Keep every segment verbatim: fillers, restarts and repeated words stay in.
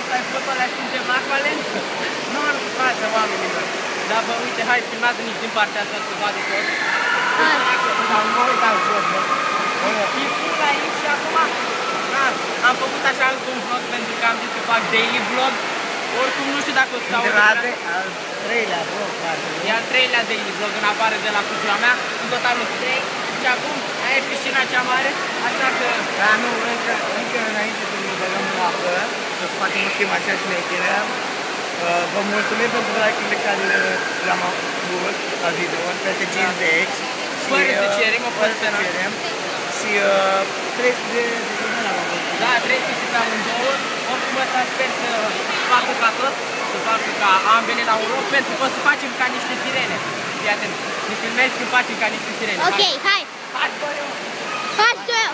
Ai fost alea și ceva valent? Nu am față oamenilor. Dar bă, uite, hai, filmează nici din partea asta să vadă tot. Dar mă uitam vlog, bă. E full aici și acum am făcut așa un vlog pentru că am zis să fac daily vlog. Oricum nu știu dacă o să aud. Întrate, al treilea vlog, frate. E al treilea daily vlog în afară de la cucioa mea. În total sunt trei. Și acum aia e piscina cea mare. Așa că... Da, nu, încă, încă înainte să ne băgăm în apă, să-ți facem o schemă așa șmecheră. Vă mulțumim pentru like-urile care le-am avut la video, peste cincizeci. Fără să cerem, o fără să cerem. Și treizeci de săptămâni am avut. Da, treizeci pe amândouă. Oricum ăsta sper să facă ca tot, să facă ca ambele la un loc, pentru că o să facem ca niște sirene. Fii atent, ne filmezi când facem ca niște sirene. Ok, hai! Hai, bă, eu! Hai, eu!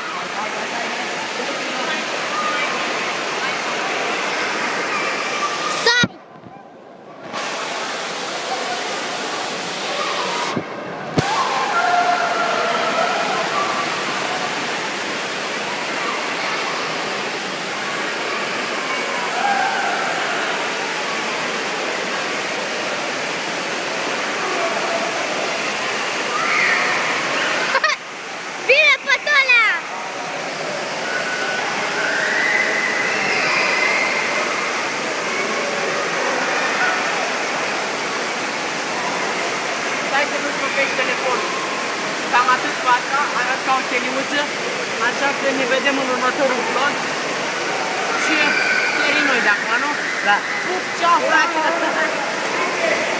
Stai să nu-ți lopești telefonul. Cam atât cu asta, arăt ca o cheliuță, așa că ne vedem în următorul vlog. Și serii noi de acum, nu? Da. Pup, ceau, frate!